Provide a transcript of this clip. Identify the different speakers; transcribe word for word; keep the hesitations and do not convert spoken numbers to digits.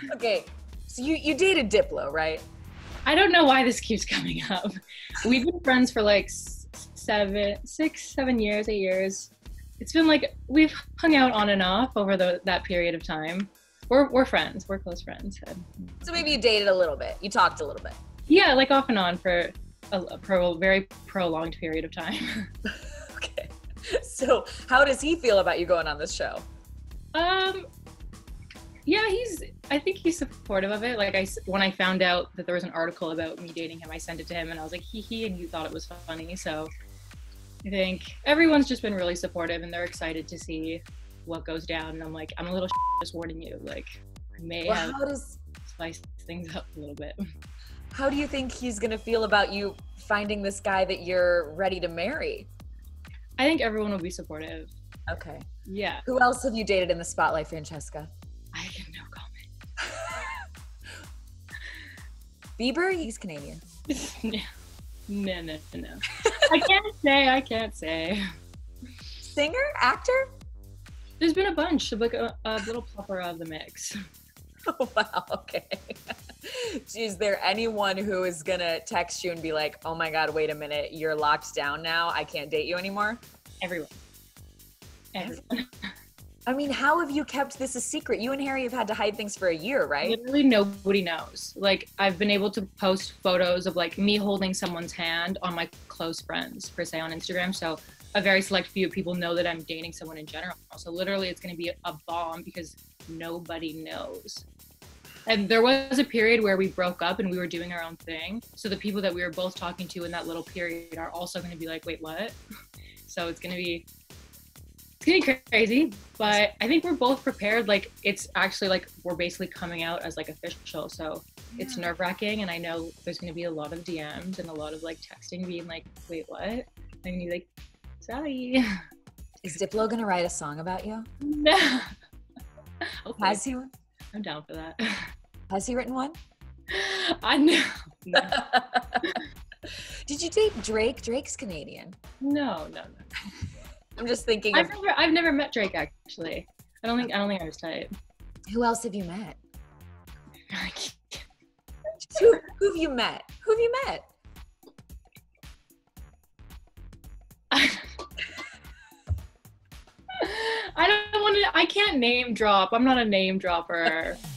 Speaker 1: Okay, so you, you dated Diplo, right?
Speaker 2: I don't know why this keeps coming up. We've been friends for like seven, six, seven years, eight years. It's been like, we've hung out on and off over the, that period of time. We're, we're friends, we're close friends.
Speaker 1: So maybe you dated a little bit, you talked a little bit.
Speaker 2: Yeah, like off and on for a, a pro, very prolonged period of time.
Speaker 1: Okay, so how does he feel about you going on this show?
Speaker 2: Um, yeah, he's, I think he's supportive of it. Like I, when I found out that there was an article about me dating him, I sent it to him and I was like, hee hee, and he thought it was funny. So I think everyone's just been really supportive and they're excited to see what goes down. And I'm like, I'm a little just warning you, like I may
Speaker 1: well,
Speaker 2: have
Speaker 1: how does,
Speaker 2: spiced things up a little bit.
Speaker 1: How do you think he's gonna feel about you finding this guy that you're ready to marry?
Speaker 2: I think everyone will be supportive.
Speaker 1: Okay.
Speaker 2: Yeah.
Speaker 1: Who else have you dated in the spotlight, Francesca?
Speaker 2: I have no comment.
Speaker 1: Bieber? He's Canadian.
Speaker 2: No, no, no, no. I can't say, I can't say.
Speaker 1: Singer? Actor?
Speaker 2: There's been a bunch, like a, a little plethora of the mix.
Speaker 1: Oh, wow, okay. Is there anyone who is gonna text you and be like, oh my God, wait a minute, you're locked down now, I can't date you anymore?
Speaker 2: Everyone. Everyone.
Speaker 1: I mean, how have you kept this a secret? You and Harry have had to hide things for a year, right?
Speaker 2: Literally nobody knows. Like, I've been able to post photos of like me holding someone's hand on my close friends, per se, on Instagram. So a very select few people know that I'm dating someone in general. So literally it's gonna be a bomb because nobody knows. And there was a period where we broke up and we were doing our own thing. So the people that we were both talking to in that little period are also gonna be like, wait, what? So it's gonna be, it's gonna be crazy, but I think we're both prepared. Like, it's actually like, we're basically coming out as like official. So yeah. It's nerve wracking. And I know there's gonna be a lot of D Ms and a lot of like texting being like, wait, what? I'm gonna be like, sorry.
Speaker 1: Is Diplo gonna write a song about you?
Speaker 2: No. Okay.
Speaker 1: Has he?
Speaker 2: I'm down for that.
Speaker 1: Has he written one?
Speaker 2: I know. No.
Speaker 1: Did you date Drake? Drake's Canadian.
Speaker 2: No, no, no.
Speaker 1: I'm just thinking.
Speaker 2: I've
Speaker 1: of,
Speaker 2: never, I've never met Drake actually. I don't think, I don't think I was type.
Speaker 1: Who else have you met? who, who have you met? Who have you met?
Speaker 2: I don't want to, I can't name drop. I'm not a name dropper.